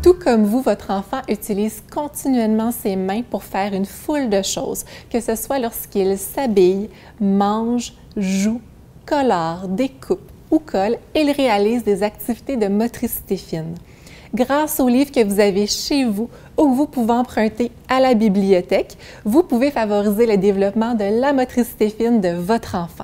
Tout comme vous, votre enfant utilise continuellement ses mains pour faire une foule de choses, que ce soit lorsqu'il s'habille, mange, joue, colore, découpe ou colle, il réalise des activités de motricité fine. Grâce aux livres que vous avez chez vous ou que vous pouvez emprunter à la bibliothèque, vous pouvez favoriser le développement de la motricité fine de votre enfant.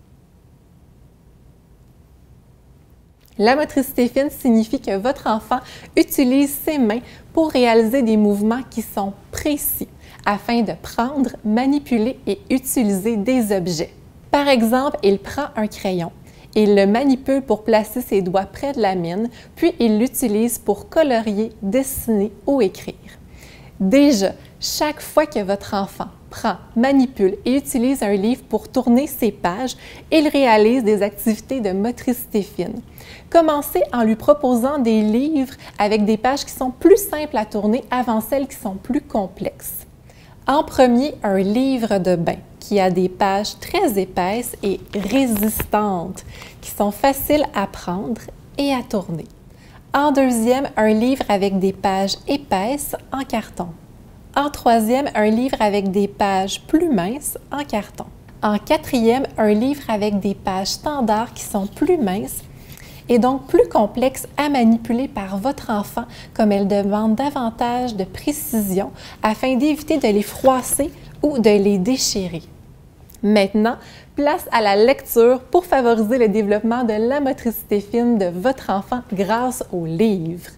La motricité fine signifie que votre enfant utilise ses mains pour réaliser des mouvements qui sont précis afin de prendre, manipuler et utiliser des objets. Par exemple, il prend un crayon, il le manipule pour placer ses doigts près de la mine, puis il l'utilise pour colorier, dessiner ou écrire. Déjà, chaque fois que votre enfant prend, manipule et utilise un livre pour tourner ses pages, il réalise des activités de motricité fine. Commencez en lui proposant des livres avec des pages qui sont plus simples à tourner avant celles qui sont plus complexes. En premier, un livre de bain qui a des pages très épaisses et résistantes qui sont faciles à prendre et à tourner. En deuxième, un livre avec des pages épaisses en carton. En troisième, un livre avec des pages plus minces en carton. En quatrième, un livre avec des pages standards qui sont plus minces et donc plus complexes à manipuler par votre enfant, comme elles demandent davantage de précision afin d'éviter de les froisser ou de les déchirer. Maintenant, place à la lecture pour favoriser le développement de la motricité fine de votre enfant grâce aux livres.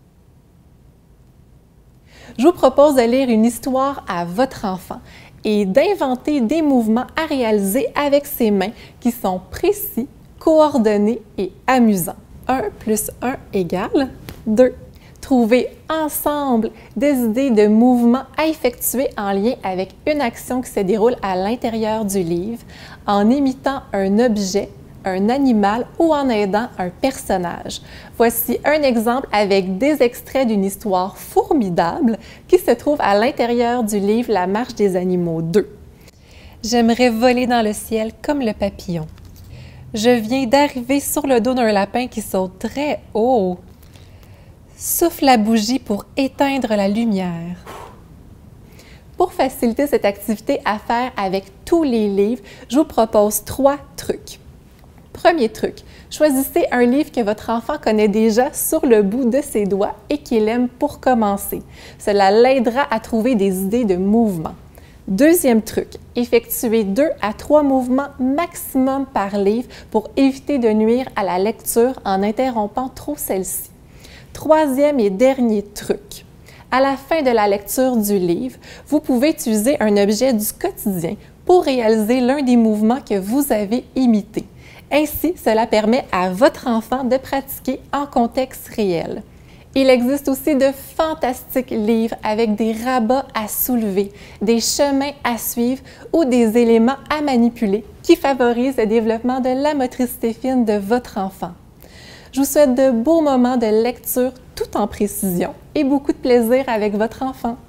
Je vous propose de lire une histoire à votre enfant et d'inventer des mouvements à réaliser avec ses mains qui sont précis, coordonnés et amusants. 1 plus 1 égale 2. Trouvez ensemble des idées de mouvements à effectuer en lien avec une action qui se déroule à l'intérieur du livre, en imitant un objet, un animal ou en aidant un personnage. Voici un exemple avec des extraits d'une histoire formidable qui se trouve à l'intérieur du livre La marche des animaux 2. J'aimerais voler dans le ciel comme le papillon. Je viens d'arriver sur le dos d'un lapin qui saute très haut. Souffle la bougie pour éteindre la lumière. Pour faciliter cette activité à faire avec tous les livres, je vous propose 3 trucs. Premier truc, choisissez un livre que votre enfant connaît déjà sur le bout de ses doigts et qu'il aime pour commencer. Cela l'aidera à trouver des idées de mouvement. Deuxième truc, effectuez 2 à 3 mouvements maximum par livre pour éviter de nuire à la lecture en interrompant trop celle-ci. Troisième et dernier truc, à la fin de la lecture du livre, vous pouvez utiliser un objet du quotidien pour réaliser l'un des mouvements que vous avez imités. Ainsi, cela permet à votre enfant de pratiquer en contexte réel. Il existe aussi de fantastiques livres avec des rabats à soulever, des chemins à suivre ou des éléments à manipuler qui favorisent le développement de la motricité fine de votre enfant. Je vous souhaite de beaux moments de lecture tout en précision et beaucoup de plaisir avec votre enfant.